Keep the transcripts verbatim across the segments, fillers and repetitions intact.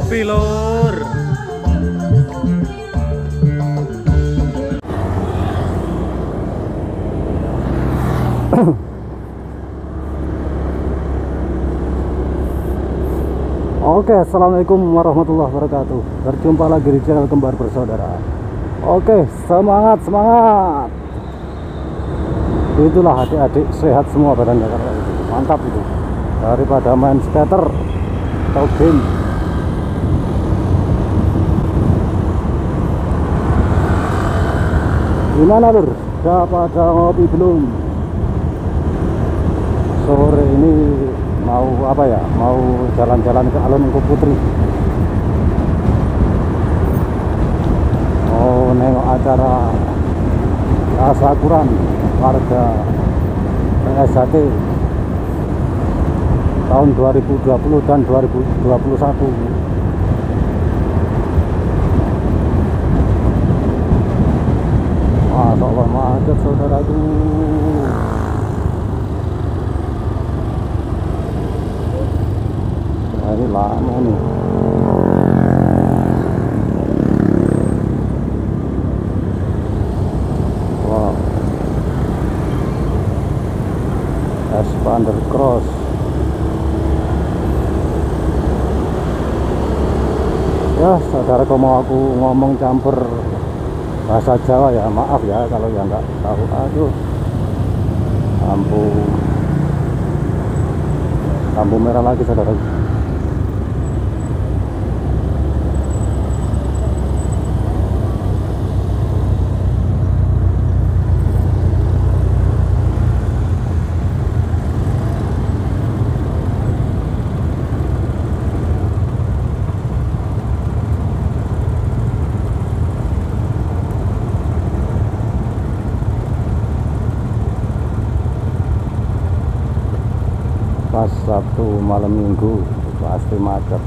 ngopi lur. Oke, assalamualaikum warahmatullahi wabarakatuh. Berjumpa lagi di channel Kembar Bersaudara. Oke, semangat semangat. Itulah adik-adik sehat semua badannya, mantap itu. Daripada main skater atau game. Gimana lur? Udah pada ngopi belum? Sore ini mau apa ya? Mau jalan-jalan ke Alun Engku Putri. Mau nengok acara tasyakuran warga P S H T tahun dua ribu dua puluh dan dua ribu dua puluh satu. Masya Allah, macet saudaraku. Nah, ini lama nih. Wow, Expander Cross. Ya saudara, kalau mau aku ngomong campur bahasa Jawa ya maaf ya kalau yang nggak tahu. Aduh, lampu lampu merah lagi saudara. Pas Sabtu malam minggu pasti macet.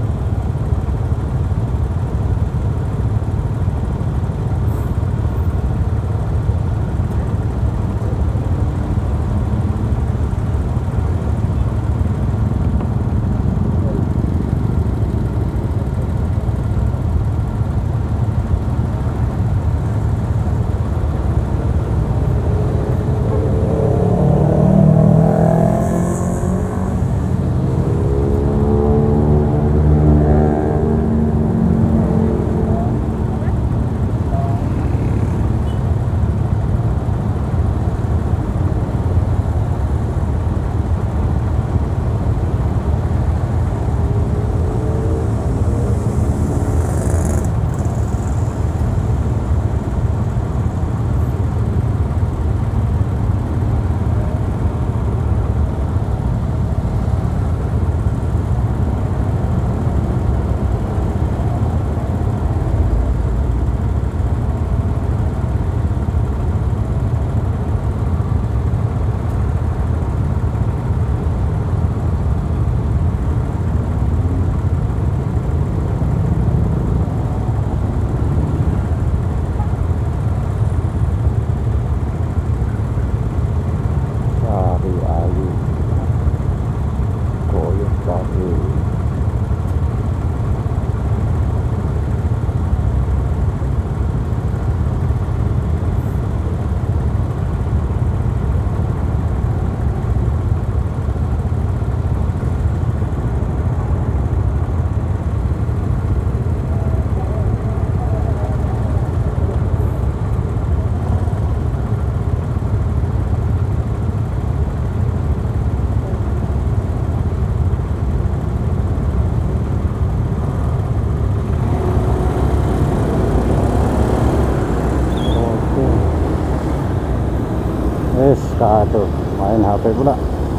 Wes kado main H P pula.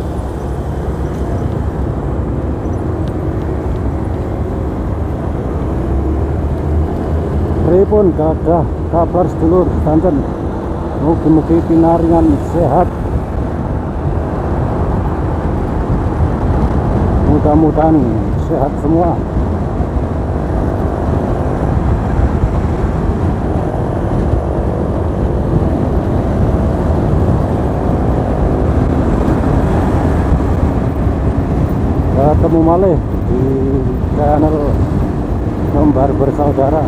Pripun gadah kabar sedulur Banten, mugi-mugi pinaringan sehat, mudah-mudahan sehat semua. Ketemu malih di channel kembar bersaudara.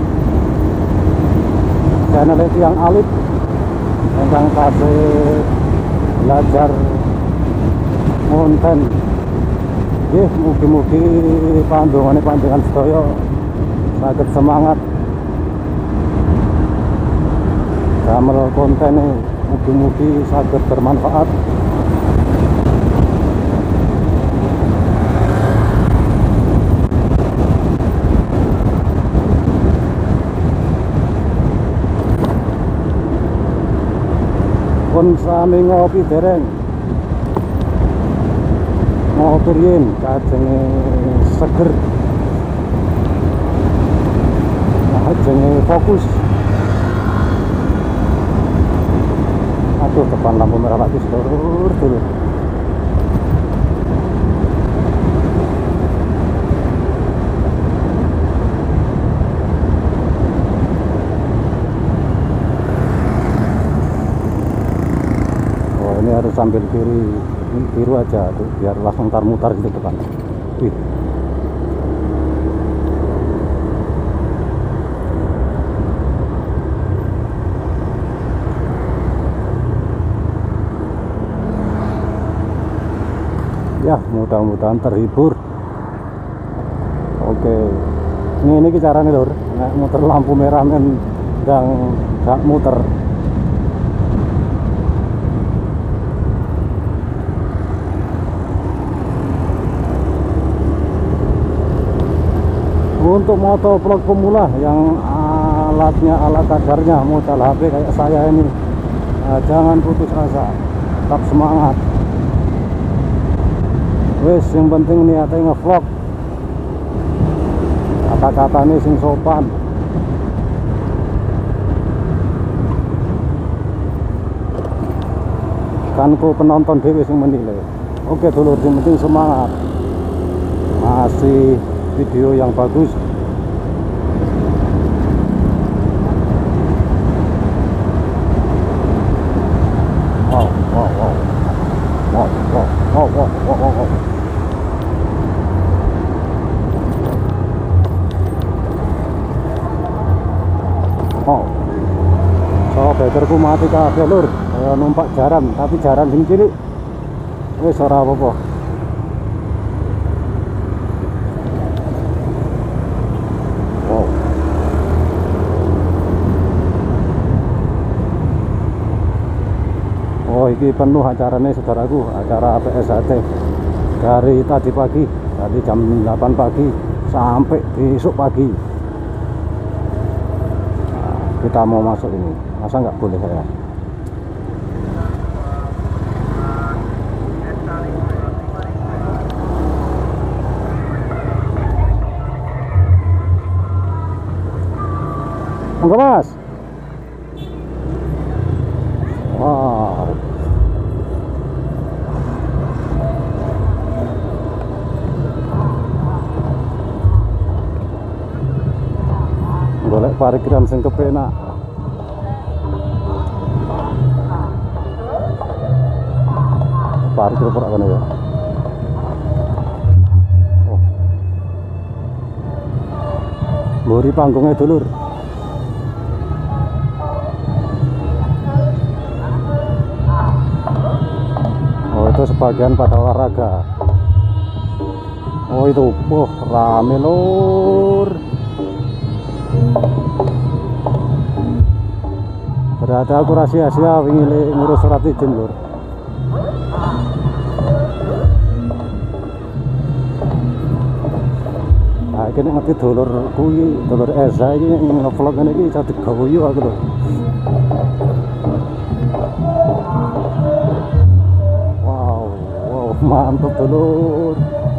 Channel yang alit tentang kasih belajar konten. Nggih, mugi-mugi pandongane panjenengan sedaya saged semangat damel konten ini, mugi-mugi saged bermanfaat. Pun sami ngopi dereng ngopi riyen kajenge seger, kajenge fokus. Aduh, depan lampu merah lagi sedulur dulu. Ini harus sambil kiri, ini biru aja tuh, biar langsung tar-mutar gitu depan. Wih. Ya, mudah-mudahan terhibur. Oke, ini ini caranya lur, nek muter lampu merah men dan gak muter. Untuk motovlog pemula yang alatnya alat kadarnya modal H P kayak saya ini, nah, jangan putus asa, tetap semangat. Wes, yang penting niatnya ngevlog, kata-katanya sing sopan. Kan ku penonton dewe sing menilai. Oke dulur, yang penting semangat, masih video yang bagus. Wow, wow, wow, wow, wow, wow, wow, wow, wow. Oh, so bekerku mati kabeh lur, kaya numpak jaran, tapi jaran sing cilik wis ora apa-apa. Oh, ini penuh acaranya saudaraku, acara P S H T dari tadi pagi, dari jam delapan pagi sampai besok pagi. Nah, kita mau masuk ini, masa nggak boleh saya? Enggak mas? Wow. Golek parkiran sing kepenak. Parkir perak kan ya. Oh. Mburi panggungnya dulur. Oh, itu sebagian pada olahraga. Oh, itu oh, rame lur. Berada aku rahasia-rahasia ingin ngurus surat izin lur. Nah, ini ngerti dulur kuwi, dulur Eza ini nge-vlog ini iki jadi gawe aku lho. Wow, wow, mantap dulur.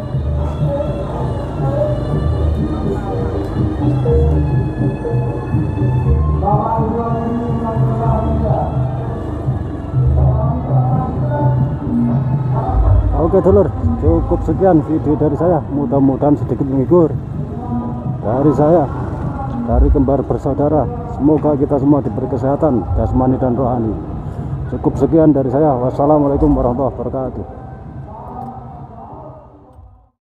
Oke dulur, cukup sekian video dari saya, mudah-mudahan sedikit menghibur dari saya, dari kembar bersaudara. Semoga kita semua diberi kesehatan jasmani dan rohani. Cukup sekian dari saya. Wassalamualaikum warahmatullahi wabarakatuh.